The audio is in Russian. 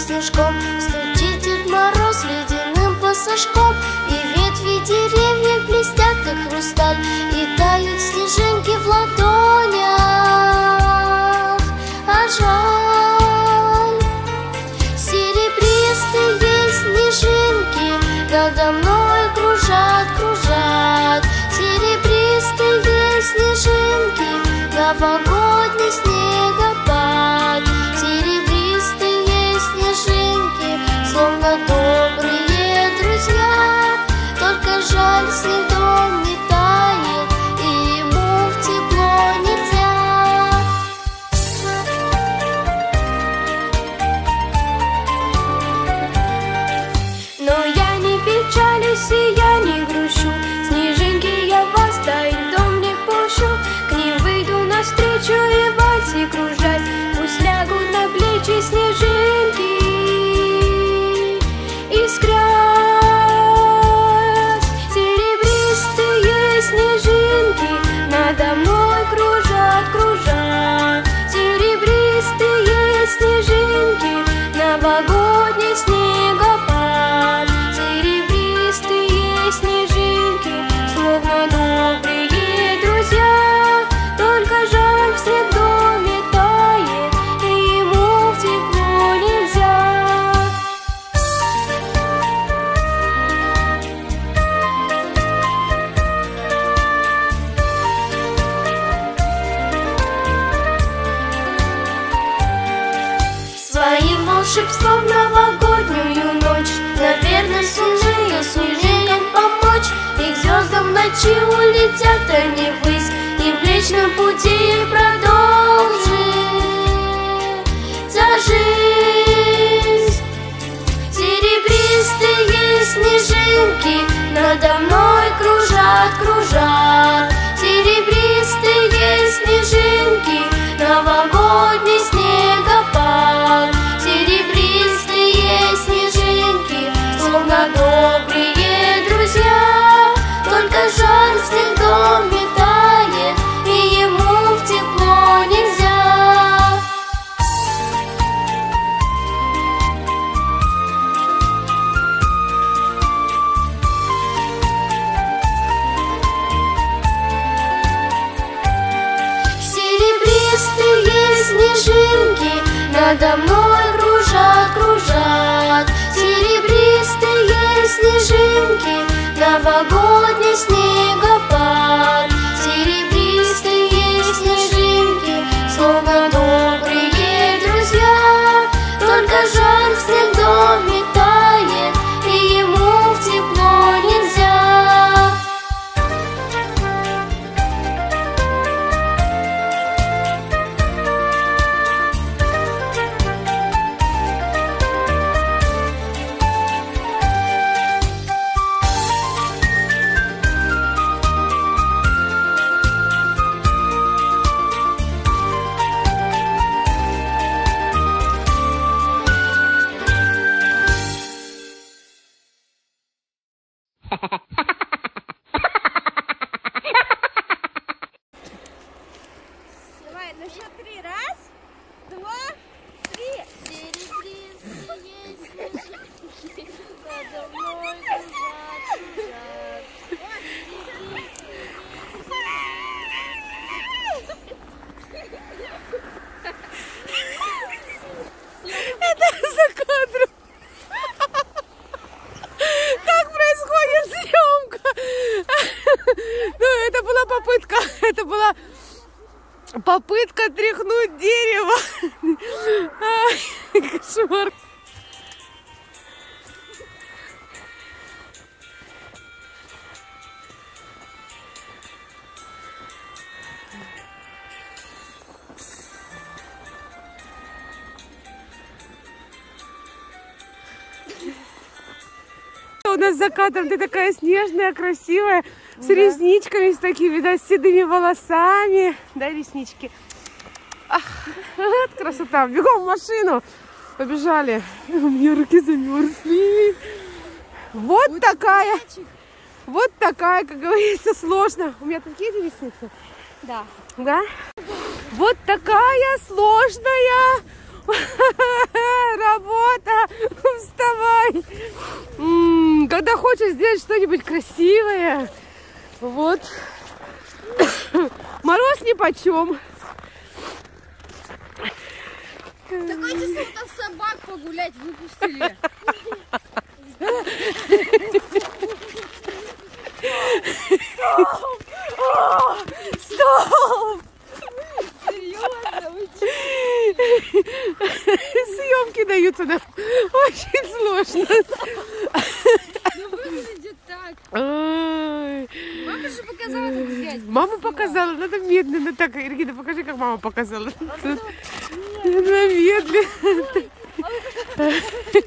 снежком, стучит Дед Мороз ледяным пассажком. И ветви деревьев блестят, как хрусталь, и тают снежинки в ладонях. А жаль, серебристые снежинки надо мной кружат, кружат. Серебристые снежинки, новогодний снегопад. Серебристые снежинки, словно добрые друзья. Только жаль, снег дом не тает, и ему в тепло нельзя. Но я не печалюсь и я не грущу. Снежинки я вас тает, в дом не пущу. К ним выйду навстречу и вальсы кружать. Пусть лягут на плечи снежинки, искрясь. Серебристые снежинки надо мной кружат, кружат. Серебристые снежинки, новогодний снегопад. Серебристые снежинки, словно добрые друзья. Только жаль, снег в доме тает, и ему в тепло нельзя. Своим волшебством новогоднюю ночь, наверное, сумеем помочь. И к звездам в ночи улетят они ввысь, и в Млечном пути продолжится жизнь. Серебристые снежинки надо мной кружат, кружат. Серебристые снежинки, новогодний снегопад. Серебристые снежинки, словно добрые друзья. Только жаль, снег в доме тает, и ему в тепло нельзя. Серебристые снежинки надо мной кружат, кружат. Серебристые снежинки, новогодний снегопад. Серебристые снежинки, словно добрые друзья. Только жаль, снег в доме тает, и ему в тепло нельзя. Давай, ну что, 3, раз, 2, 3. Серебристые снежинки надо мной кружат, кружат. Это за кадром. Как происходит съемка? Ну, это была попытка тряхнуть дерево. Ай, кошмар. У нас за кадром ты такая снежная, красивая, с ресничками, с такими, да, с седыми волосами. Да, реснички. Ах, вот красота. Бегом в машину. Побежали. У меня руки замерзли. Вот такая, как говорится, сложно. У меня такие же ресницы? Да. Да? Вот такая сложная работа. что-нибудь красивое. Вот. Мороз нипочем. Такое чувство, там собак погулять выпустили. Стоп! Серьезно? Вы Съемки даются нам очень сложно. Ну выглядит так. Ой. Мама же показала, как взять. Мама показала, надо медленно. Так, Регина, покажи, как мама показала. Надо медленно.